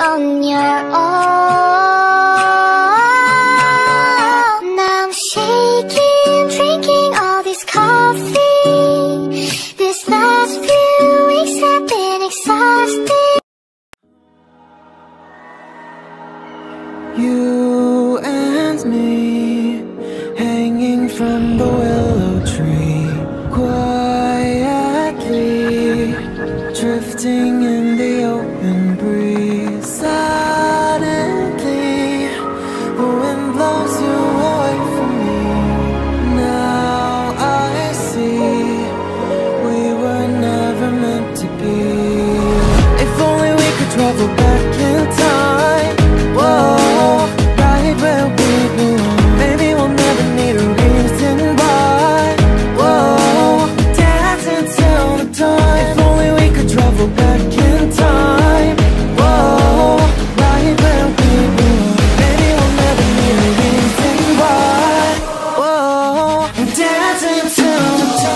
on your own. Now I'm shaking, drinking all this coffee. This last few weeks have been exhausting. You and me, hanging from the willow tree, quietly drifting in the open breeze. Suddenly, the wind blows you away from me. Now I see we were never meant to be. If only we could travel back in time. Whoa, right where we belong. Maybe we'll never need a reason why. Whoa, dancing till the dawn. If only we could travel back in time. Whoa, right where we belong. Maybe we'll never need a reason why. Whoa, dancing till the dawn.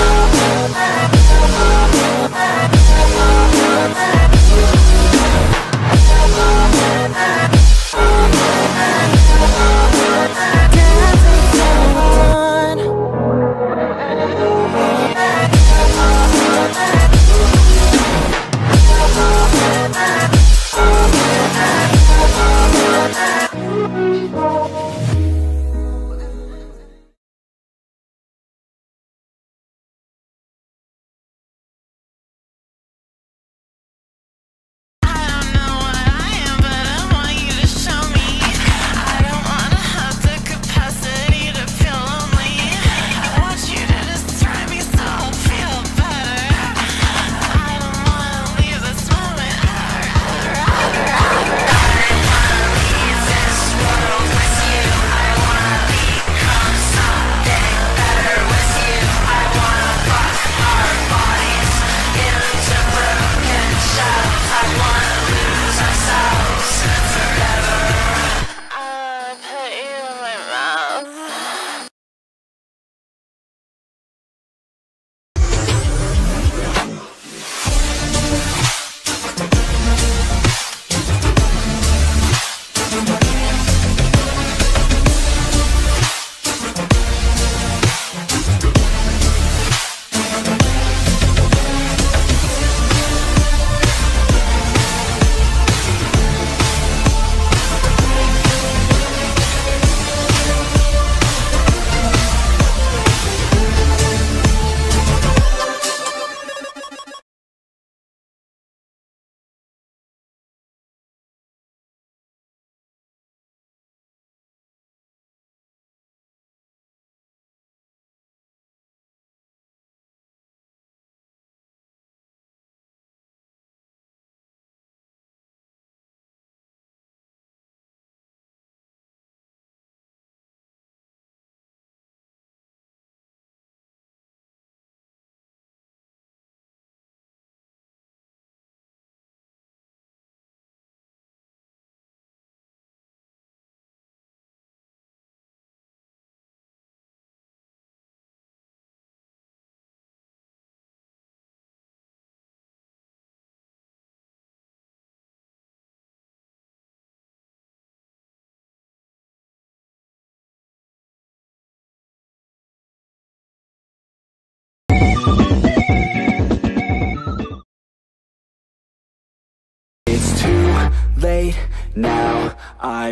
Late now, I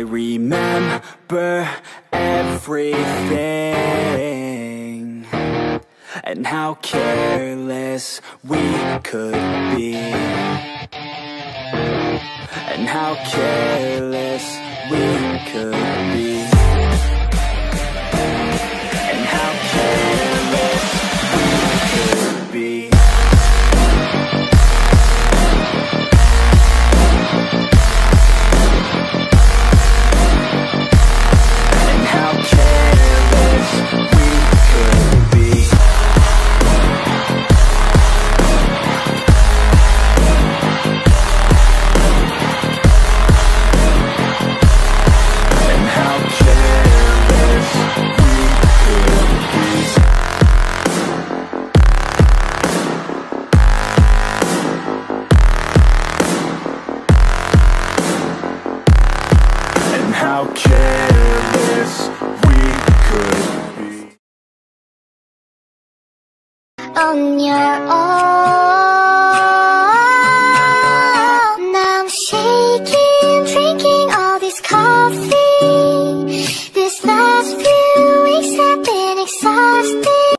remember everything and how careless we could be, and how careless we could be, and how careless we could be. How how careless